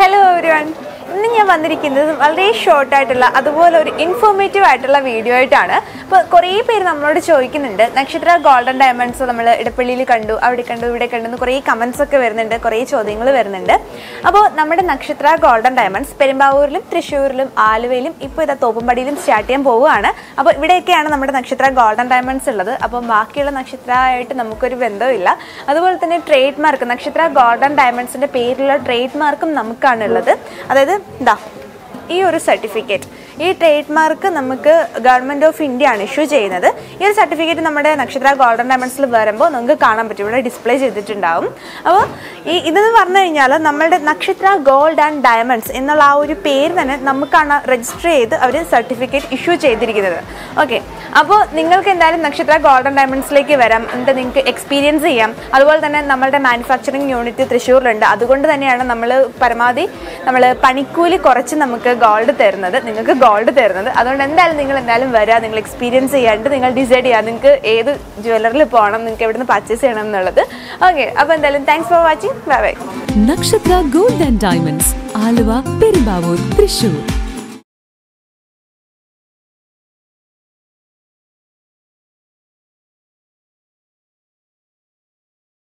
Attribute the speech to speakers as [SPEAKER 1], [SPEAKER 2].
[SPEAKER 1] Hello everyone. ഇന്ന് ഞാൻ വന്നിരിക്കുന്നത് വളരെ ഷോർട്ട് ആയിട്ടുള്ള അതുപോലെ ഒരു ഇൻഫോർമേറ്റീവ് ആയിട്ടുള്ള വീഡിയോ ആയിട്ടാണ്. അപ്പോൾ കുറേ പേര് നമ്മളോട് ചോദിക്കുന്നുണ്ട്, നക്ഷത്ര ഗോൾഡൻ ഡയമണ്ട്സ് നമ്മൾ ഇടപ്പള്ളിയിൽ കണ്ടു, അവിടെ കണ്ടു, ഇവിടെ കണ്ടു എന്ന് കുറേ കമൻസ് ഒക്കെ വരുന്നുണ്ട്, കുറേ ചോദ്യങ്ങൾ വരുന്നുണ്ട്. അപ്പോൾ നമ്മുടെ നക്ഷത്ര ഗോൾഡൻ ഡയമണ്ട്സ് പെരുമ്പാവൂരിലും തൃശ്ശൂരിലും ആലുവയിലും ഇപ്പോൾ ഇതാ തോപ്പുംപടിയിലും സ്റ്റാർട്ട് ചെയ്യാൻ പോവുകയാണ്. അപ്പോൾ ഇവിടെയൊക്കെയാണ് നമ്മുടെ നക്ഷത്ര ഗോൾഡൻ ഡയമണ്ട്സ് ഉള്ളത്. അപ്പം ബാക്കിയുള്ള നക്ഷത്രമായിട്ട് നമുക്കൊരു ബന്ധമില്ല. അതുപോലെ തന്നെ ട്രേഡ് മാർക്ക് നക്ഷത്ര ഗോൾഡൻ ഡയമണ്ട്സിൻ്റെ പേരിലുള്ള ട്രേഡ് മാർക്കും നമുക്കാണുള്ളത്. അതായത് ഇതാ ഈ ഒരു സർട്ടിഫിക്കറ്റ്, ഈ ട്രേഡ് മാർക്ക് നമുക്ക് ഗവൺമെൻറ് ഓഫ് ഇന്ത്യ ആണ് ഇഷ്യൂ ചെയ്യുന്നത്. ഈ ഒരു സർട്ടിഫിക്കറ്റ് നമ്മുടെ നക്ഷത്ര ഗോൾഡൻ ഡയമണ്ട്സിൽ വരുമ്പോൾ നമുക്ക് കാണാൻ പറ്റും, ഇവിടെ ഡിസ്പ്ലേ ചെയ്തിട്ടുണ്ടാവും. അപ്പോൾ ഇതെന്ന് പറഞ്ഞു കഴിഞ്ഞാൽ നമ്മളുടെ നക്ഷത്ര ഗോൾഡ് ആൻഡ് ഡയമണ്ട്സ് എന്നുള്ള ആ ഒരു പേര് തന്നെ നമുക്കാണ് രജിസ്റ്റർ ചെയ്ത് അവർ സർട്ടിഫിക്കറ്റ് ഇഷ്യൂ ചെയ്തിരിക്കുന്നത്. ഓക്കെ, അപ്പോൾ നിങ്ങൾക്ക് എന്തായാലും നക്ഷത്ര ഗോൾഡൻ ഡയമണ്ട്സിലേക്ക് വരാം, എന്നിട്ട് നിങ്ങൾക്ക് എക്സ്പീരിയൻസ് ചെയ്യാം. അതുപോലെ തന്നെ നമ്മളുടെ മാനുഫാക്ചറിങ് യൂണിറ്റ് തൃശ്ശൂരിലുണ്ട്. അതുകൊണ്ട് തന്നെയാണ് നമ്മൾ പരമാവധി പണിക്കൂലി കുറച്ച് നമുക്ക് ഗോൾഡ് തരുന്നത്, നിങ്ങൾക്ക് ഗോൾഡ് തരുന്നത്. അതുകൊണ്ട് എന്തായാലും നിങ്ങൾ വരിക, നിങ്ങൾ എക്സ്പീരിയൻസ് ചെയ്യാണ്ട് നിങ്ങൾ ഡിസൈഡ് ചെയ്യുക നിങ്ങൾക്ക് ഏത് ജ്വല്ലറിൽ പോകണം, നിങ്ങൾക്ക് എവിടെ നിന്ന് പർച്ചേസ് ചെയ്യണം എന്നുള്ളത്. ഓക്കെ, അപ്പോൾ എന്തായാലും thanks for watching. Bye bye.
[SPEAKER 2] Nakshatra Gold and Diamonds, Aluva, Perumbavoor, Thrissur.